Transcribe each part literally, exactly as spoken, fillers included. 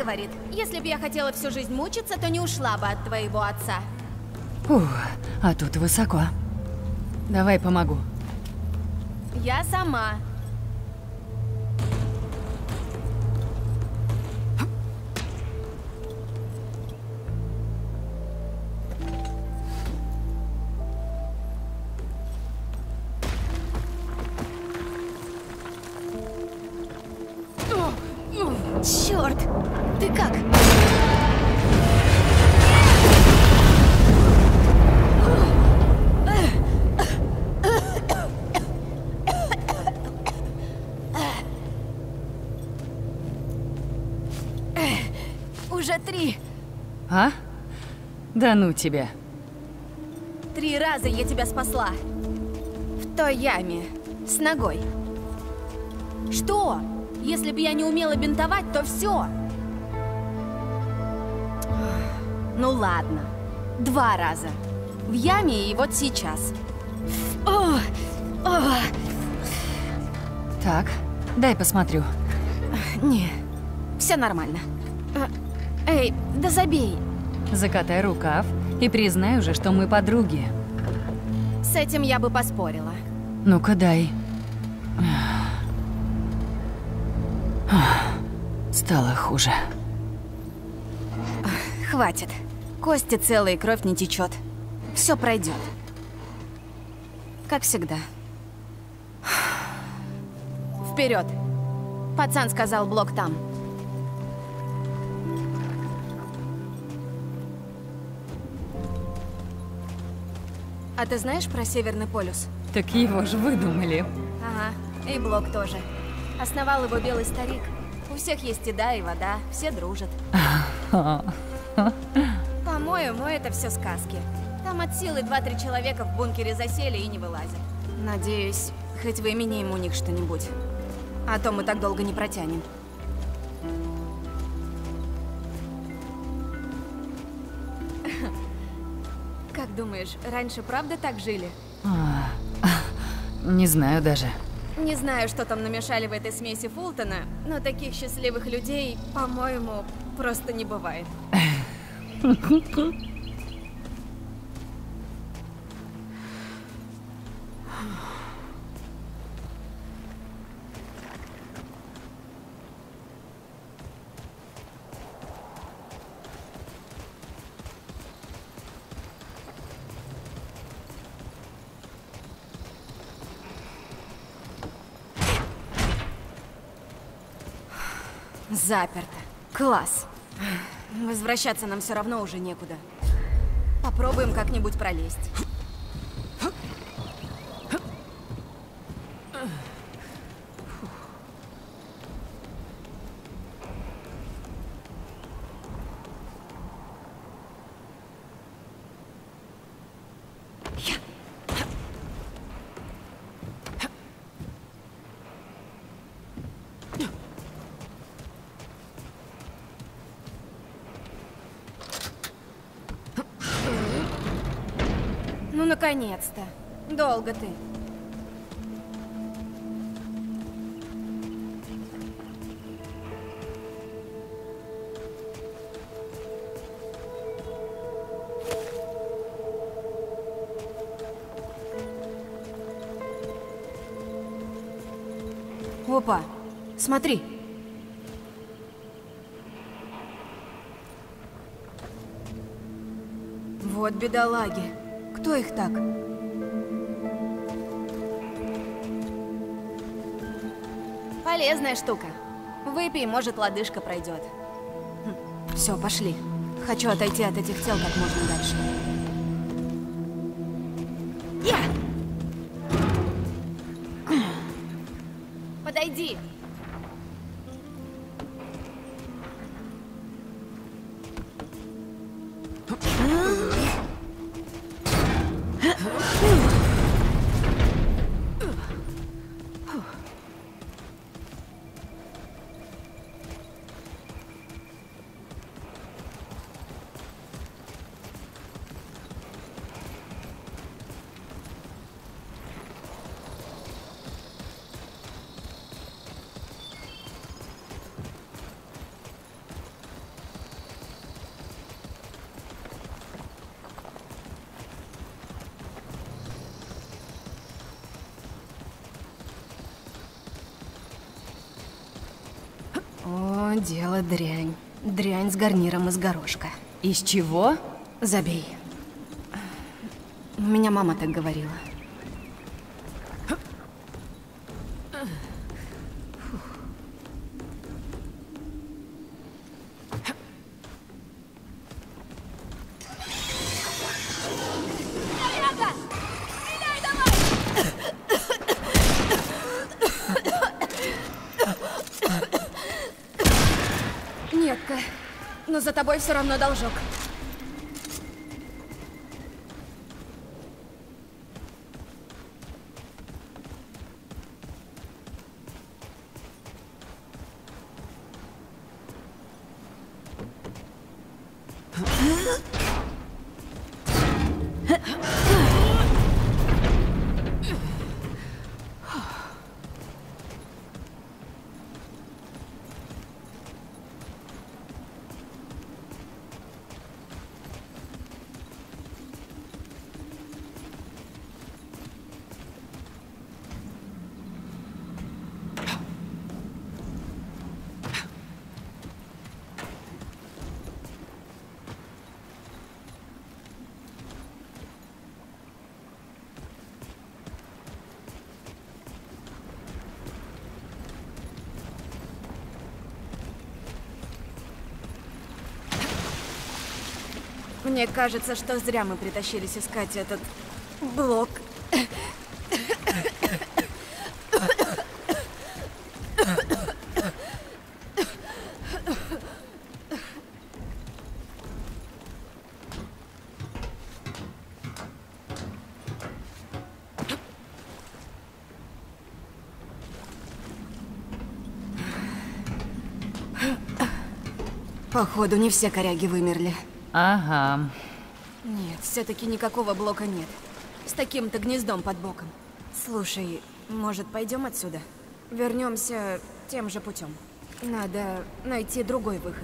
говорит, если бы я хотела всю жизнь мучиться, то не ушла бы от твоего отца. Ух, а тут высоко. Давай помогу. Я сама. Черт! Ты как? Уже три. А? Да ну тебя. Три раза я тебя спасла. В той яме. С ногой. Что? Если бы я не умела бинтовать, то все. Ну ладно. Два раза. В яме и вот сейчас. О, о. Так, дай посмотрю. Не, все нормально. Эй, да забей. Закатай рукав и признай уже, что мы подруги. С этим я бы поспорила. Ну-ка дай. Стало хуже. Хватит. Кости целые, кровь не течет. Все пройдет. Как всегда. Вперед. Пацан сказал, блок там. А ты знаешь про Северный полюс? Так его же выдумали. Ага, и блок тоже. Основал его белый старик. У всех есть еда и вода, все дружат. По-моему, это все сказки. Там от силы два-три человека в бункере засели и не вылазят. Надеюсь, хоть выменяем у них что-нибудь. А то мы так долго не протянем. Как думаешь, раньше правда так жили? А, не знаю даже. Не знаю, что там намешали в этой смеси Фултона, но таких счастливых людей, по-моему, просто не бывает. Заперто. Класс. Возвращаться нам все равно уже некуда. Попробуем как-нибудь пролезть. Ну, наконец-то. Долго ты. Опа, смотри. Вот бедолаги. Кто их так? Полезная штука. Выпей, может, лодыжка пройдет. Все, пошли. Хочу отойти от этих тел как можно дальше. Я! Подойди. О, дело дрянь. Дрянь с гарниром из горошка. Из чего? Забей. У меня мама так говорила. Нетка, но за тобой все равно должок. Мне кажется, что зря мы притащились искать этот блок. Походу, не все коряги вымерли. Ага. Нет, все-таки никакого блока нет. С таким-то гнездом под боком. Слушай, может, пойдем отсюда? Вернемся тем же путем. Надо найти другой выход.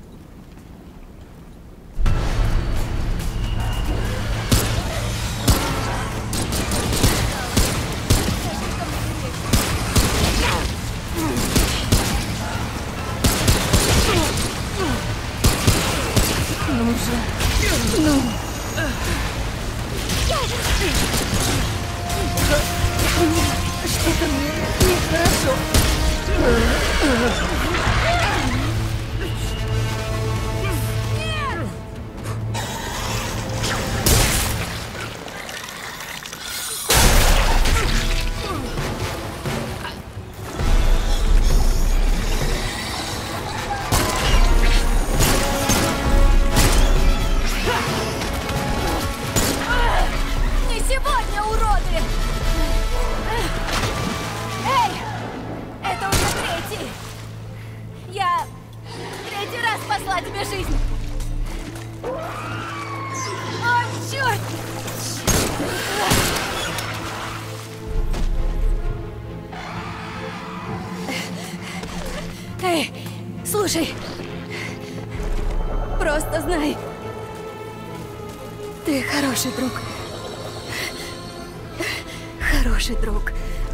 Ну же. Ну. Что-то мне нехорошо. Спасла тебе жизнь! О, черт! Эй, слушай! Просто знай, ты хороший друг. Хороший друг.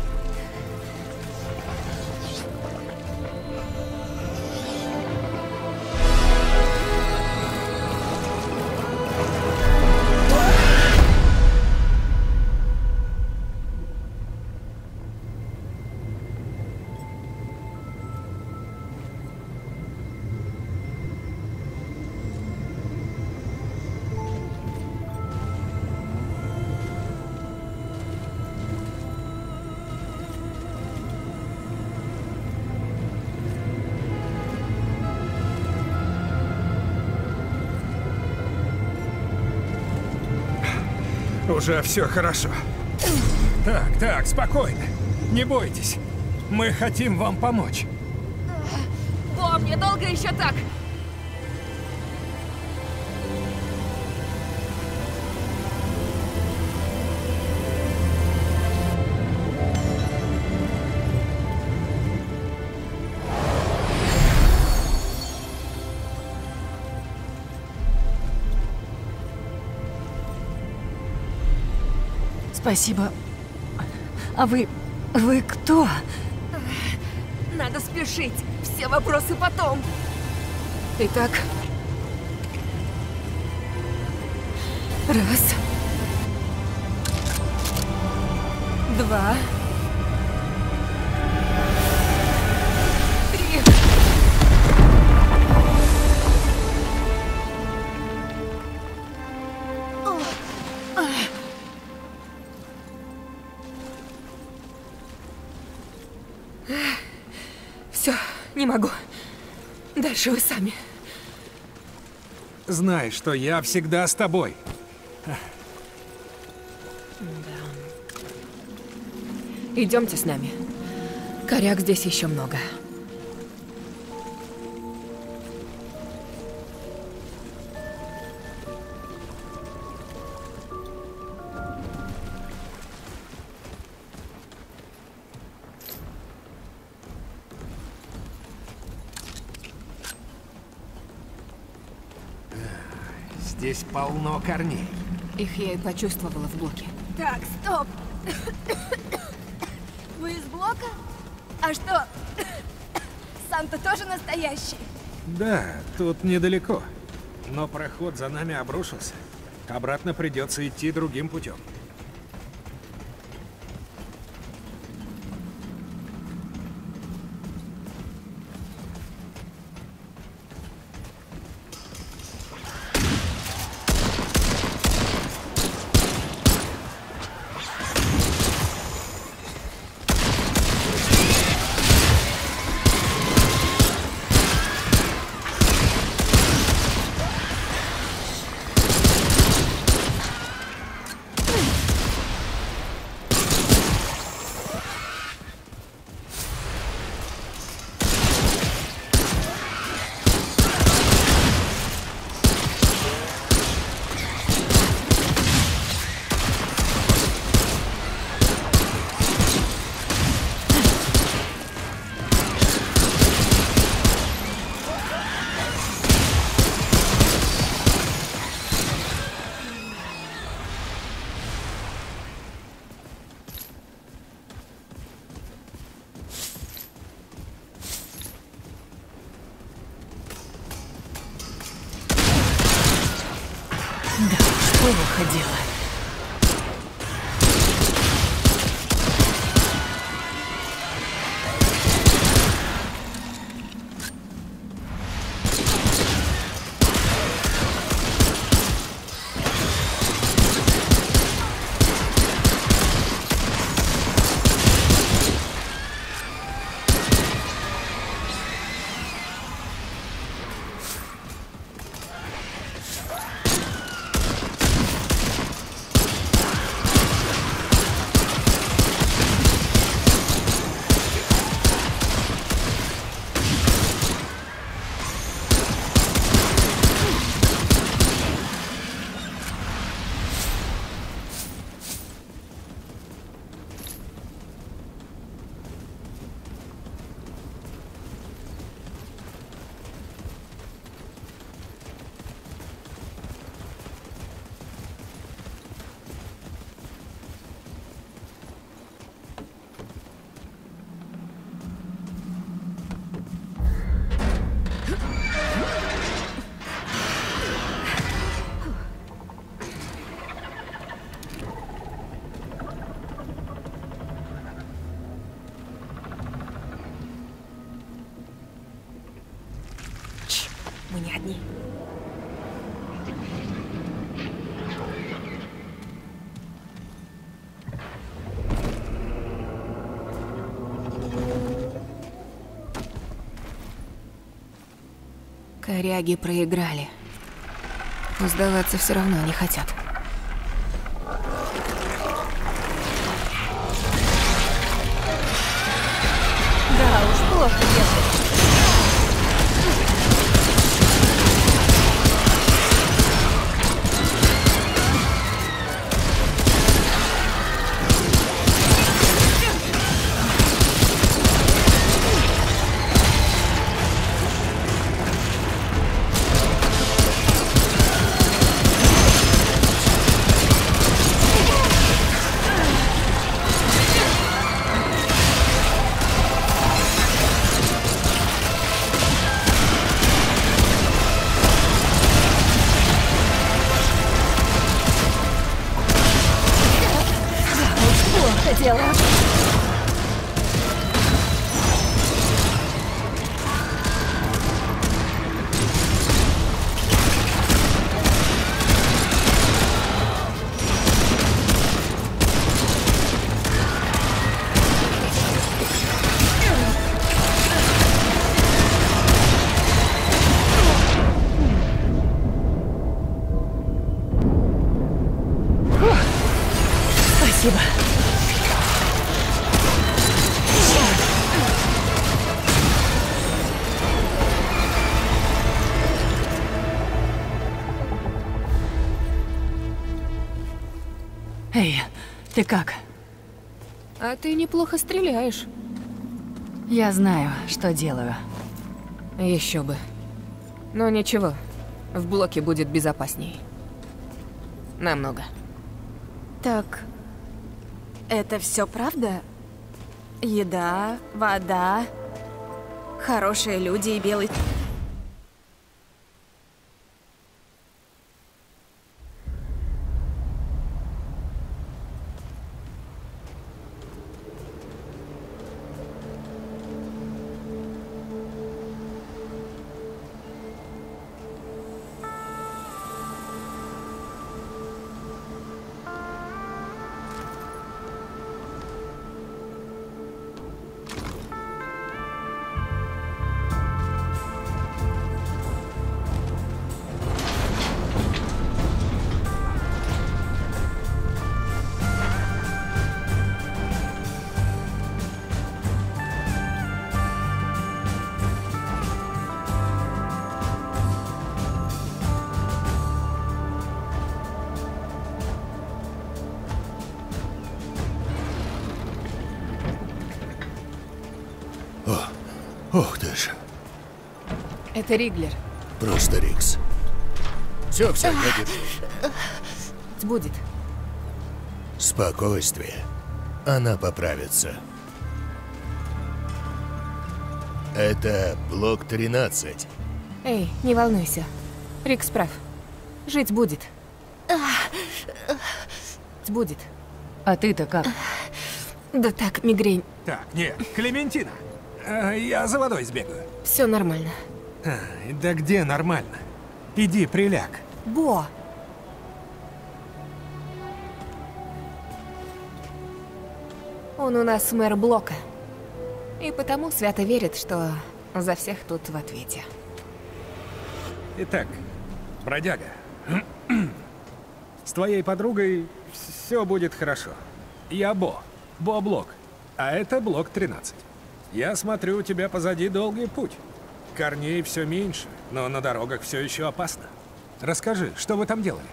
Уже все хорошо. Так, так, спокойно. Не бойтесь. Мы хотим вам помочь. Помни, долго еще так? Спасибо. А вы... вы кто? Надо спешить. Все вопросы потом. Итак. Раз. Два. Три. Все, не могу. Дальше вы сами. Знай, что я всегда с тобой. Идемте с нами. Коряк здесь еще много. Здесь полно корней. Их я и почувствовала в блоке. Так, стоп! Вы из блока? А что, Санта тоже настоящий? Да, тут недалеко. Но проход за нами обрушился. Обратно придется идти другим путем. Плохо дело. Мы не одни. Коряги проиграли. Но сдаваться все равно не хотят. Да уж, плохо делает. я делаю? Спасибо. Эй, ты как? А ты неплохо стреляешь. Я знаю, что делаю. Еще бы. Но ничего, в блоке будет безопасней. Намного. Так, это все правда? Еда, вода, хорошие люди и белый... Ох ты ж. Это Риглер. Просто Рикс. Все, все, я держу. Будет. Спокойствие. Она поправится. Это блок тринадцать. Эй, не волнуйся. Рикс прав. Жить будет. Будет. А ты-то как? Да так, мигрень. Так, нет, Клементина. э, я за водой сбегаю. Все нормально. А, да где нормально? Иди, приляг. Бо! Он у нас мэр блока. И потому свято верит, что за всех тут в ответе. Итак, бродяга, с твоей подругой все будет хорошо. Я Бо, Бо Блок, а это Блок тринадцать. Я смотрю, у тебя позади долгий путь. Корней все меньше, но на дорогах все еще опасно. Расскажи, что вы там делали?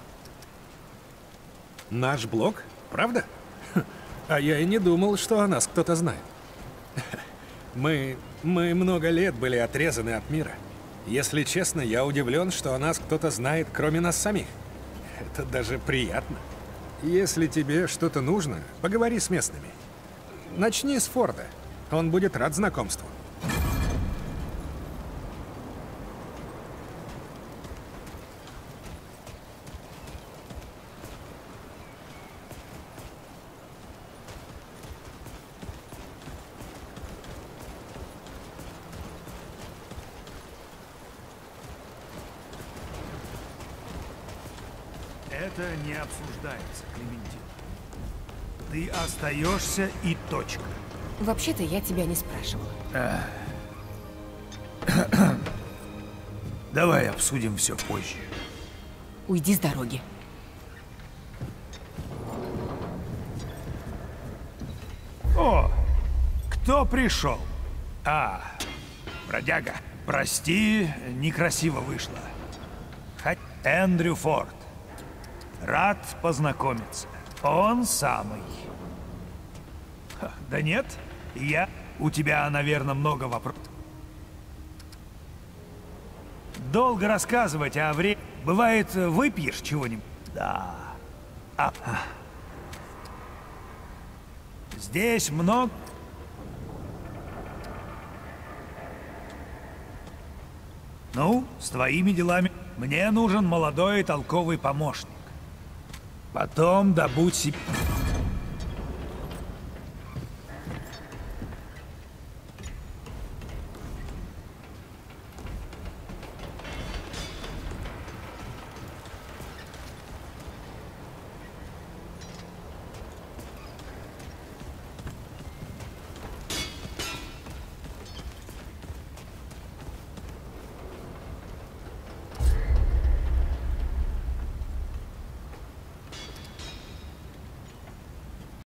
Наш блок? Правда? А я и не думал, что о нас кто-то знает. Мы... мы много лет были отрезаны от мира. Если честно, я удивлен, что о нас кто-то знает, кроме нас самих. Это даже приятно. Если тебе что-то нужно, поговори с местными. Начни с Форда. Он будет рад знакомству. Это не обсуждается, Клементин. Ты остаешься и точка. Вообще-то я тебя не спрашивала. Давай обсудим все позже. Уйди с дороги. О, кто пришел? А, бродяга. Прости, некрасиво вышло. Хоть Эндрю Форд. Рад познакомиться. Он самый. Ха, да нет, я... У тебя, наверное, много вопросов. Долго рассказывать о времени. Бывает, выпьешь чего-нибудь? Да. А... Здесь много... Ну, с твоими делами. Мне нужен молодой и толковый помощник. Потом добудь себе...